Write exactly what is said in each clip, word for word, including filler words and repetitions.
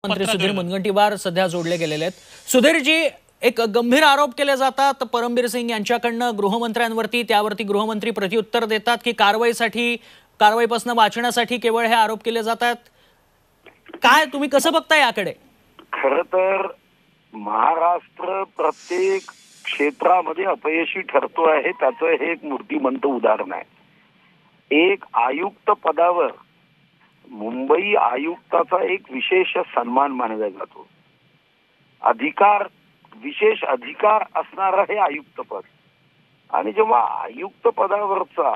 मंत्री सुधीर मुनगंटीवार सध्या जोडले गेलेले आहेत। सुधीरजी, एक गंभीर आरोप केले जातात परमबीर सिंग यांच्याकडनं गृहमंत्र्यांवरती, त्यावरती गृहमंत्री प्रत्युत्तर देतात की कारवाईसाठी कारवाईपासून वाचण्यासाठी केवळ हे आरोप केले जातात। काय तुम्ही कसं बघताय याकडे? खरं तर महाराष्ट्र प्रत्येक क्षेत्रामध्ये अपयशी ठरतो आहे, त्याचं हे एक मूर्तिमंत उदाहरण आहे। एक आयुक्त पदावर मुंबई आयुक्ताचा एक विशेष सन्मान मानला जातो, अधिकार विशेष अधिकार असणारा हे आयुक्त पद, आणि जेव्हा आयुक्त पदावरचा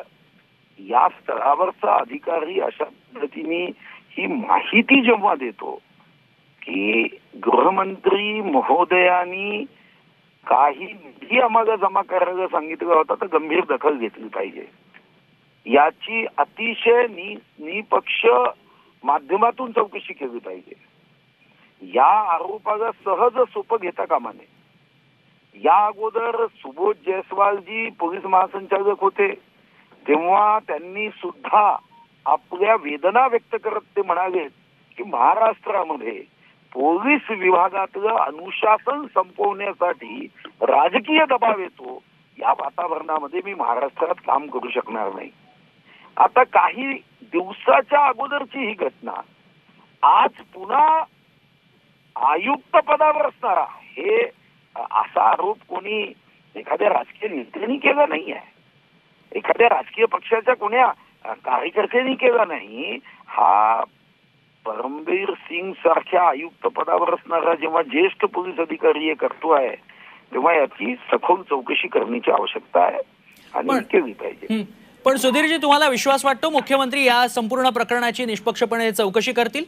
या स्तरावरचा अधिकारी अशा पद्धतीने ही माहिती जेव्हा देतो की गृहमंत्री महोदयांनी काही निधी आम्हाला जमा करायला सांगितलं होतं तर गंभीर दखल घेतली पाहिजे, याची अतिशय नि निपक्ष माध्यमातून चौकशी केली पाहिजे, या आरोपाला सहज सोपं घेता कामा नये। या अगोदर सुबोध जयस्वालजी पोलीस महासंचालक होते तेव्हा त्यांनी सुद्धा आपल्या वेदना व्यक्त करत ते म्हणाले की महाराष्ट्रामध्ये पोलीस विभागातलं अनुशासन संपवण्यासाठी राजकीय दबाव येतो, या वातावरणामध्ये मी महाराष्ट्रात काम करू शकणार नाही। आता काही दिवसाच्या अगोदरची ही घटना आज पुन्हा आयुक्त पदावर असणारा हे असा आरोप कोणी एखाद्या राजकीय नेत्याने केला नाही आहे, एखाद्या राजकीय पक्षाच्या कोण्या कार्यकर्त्यांनी केला नाही। हा परमबीर सिंग सारख्या आयुक्त पदावर असणारा जेव्हा ज्येष्ठ पोलीस अधिकारी हे करतो आहे तेव्हा याची सखोल चौकशी करण्याची आवश्यकता आहे आणि केली पाहिजे। पण सुधीरजी, तुम्हाला विश्वास वाटतो मुख्यमंत्री या संपूर्ण प्रकरणाची निष्पक्षपणे चौकशी करतील?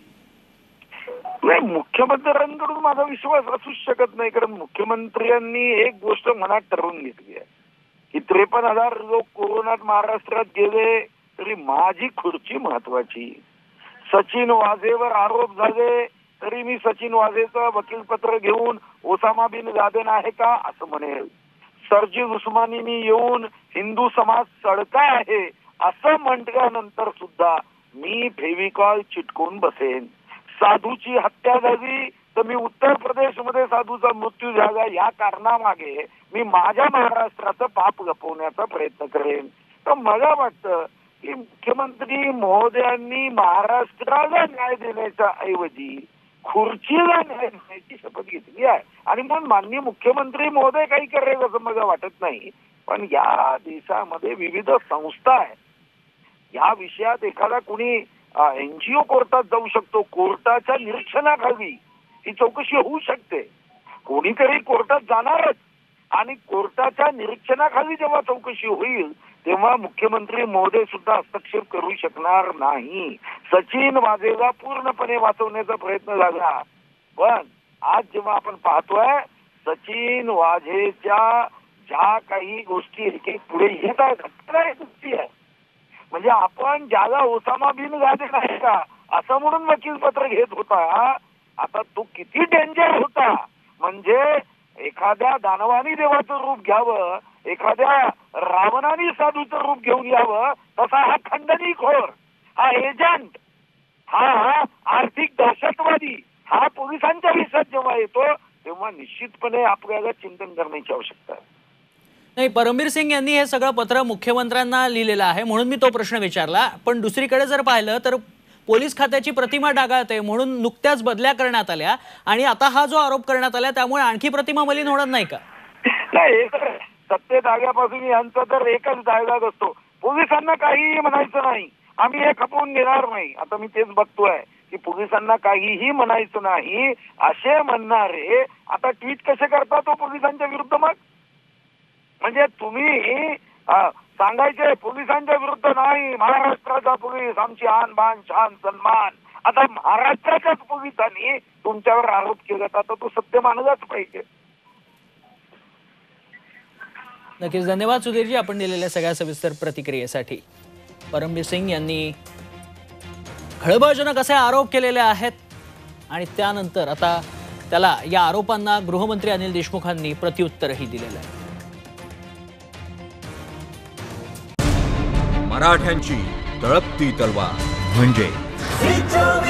नाही, मुख्यमंत्र्यांकडून माझा विश्वास असूच शकत नाही, कारण मुख्यमंत्र्यांनी एक गोष्ट मनात ठरवून घेतली आहे की त्रेपन्न हजार लोक कोरोनात महाराष्ट्रात गेले तरी माझी खुर्ची महत्वाची। सचिन वाझेवर आरोप झाले तरी मी सचिन वाझेचं वकीलपत्र घेऊन ओसामा बिन लादेन आहे का असं म्हणेल, सरजील उस्मानींनी येऊन हिंदू समाज सडका आहे असं म्हटल्यानंतर सुद्धा मी फेविकॉल चिटकून बसेन। साधूची हत्या झाली तर मी उत्तर प्रदेशमध्ये साधूचा मृत्यू झाला या कारणामागे मी माझ्या महाराष्ट्राचं पाप लपवण्याचा प्रयत्न करेन। तर मला वाटतं की मुख्यमंत्री महोदयांनी महाराष्ट्राला न्याय देण्याच्या ऐवजी खुर्चीला न्याय देण्याची शपथ घेतली आहे, आणि म्हणून माननीय मुख्यमंत्री महोदय काही करेल असं मला वाटत नाही। पण या देशामध्ये विविध संस्था आहेत, या विषयात एखादा कुणी एनजीओ कोर्टात जाऊ शकतो, कोर्टाच्या निरीक्षणाखाली ही चौकशी होऊ शकते, कोणीतरी कोर्टात जाणारच, आणि कोर्टाच्या निरीक्षणाखाली जेव्हा चौकशी होईल तेव्हा मुख्यमंत्री महोदय सुद्धा हस्तक्षेप करू शकणार नाही। सचिन वाझेला पूर्णपणे वाचवण्याचा प्रयत्न झाला, पण आज जेव्हा आपण पाहतोय सचिन वाझेच्या ज्या काही गोष्टी एक एक पुढे येत आहेत म्हणजे आपण ज्याला ओसामा बिन लादेन आहे का असं म्हणून वकीलपत्र घेत होता, आता तो किती डेंजर होता, म्हणजे एखाद्या दानवानी देवाचं रूप घ्यावं, एखाद्या रावणानी साधूचं रूप घेऊन यावं, तसा हा खंडणीखोर, हा एजंट, हा आर्थिक दहशतवादी हा पोलिसांच्या विषयात जेव्हा येतो तेव्हा निश्चितपणे आपल्याला चिंतन करण्याची आवश्यकता आहे। नाही, परमबीर सिंग यांनी हे सगळं पत्र मुख्यमंत्र्यांना लिहिलेलं आहे म्हणून मी तो प्रश्न विचारला, पण दुसरीकडे जर पाहिलं तर पोलीस खात्याची प्रतिमा डागाळते म्हणून नुकत्याच बदल्या करण्यात आल्या, आणि आता हा जो आरोप करण्यात आला त्यामुळे आणखी प्रतिमा मलिन होणार नाही का? नाही, सत्तेत आल्यापासून यांचा तर एकच डायलॉग असतो, पोलिसांना काहीही म्हणायचं नाही, आम्ही हे खपवून घेणार नाही। आता मी तेच बघतोय की पोलिसांना काहीही म्हणायचं नाही असे म्हणणारे आता ट्विट कसे करतात तो पोलिसांच्या विरुद्ध, मग म्हणजे तुम्ही सांगायचे पोलिसांच्या विरुद्ध नाही, महाराष्ट्राचा पोलीस आमची आन बान शान सन्मान, आता महाराष्ट्राच्याच पोलिसांनी तुमच्यावर आरोप केला तर तो सत्य मानलाच पाहिजे। नक्कीच, धन्यवाद सुधीरजी आपण दिलेल्या सगळ्या सविस्तर प्रतिक्रियेसाठी। परमबीर सिंग यांनी खळबळजनक असे आरोप केलेले आहेत आणि त्यानंतर आता त्याला या आरोपांना गृहमंत्री अनिल देशमुखांनी प्रत्युत्तरही दिलेलं आहे। मराठ्यांची तळपती तलवार म्हणजे